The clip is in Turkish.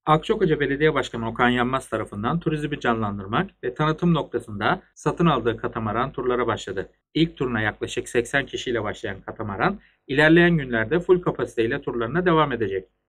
Akçakoca Belediye Başkanı Okan Yanmaz tarafından turizmi canlandırmak ve tanıtım noktasında satın aldığı katamaran turlara başladı. İlk turuna yaklaşık 80 kişiyle başlayan katamaran, ilerleyen günlerde full kapasiteyle turlarına devam edecek.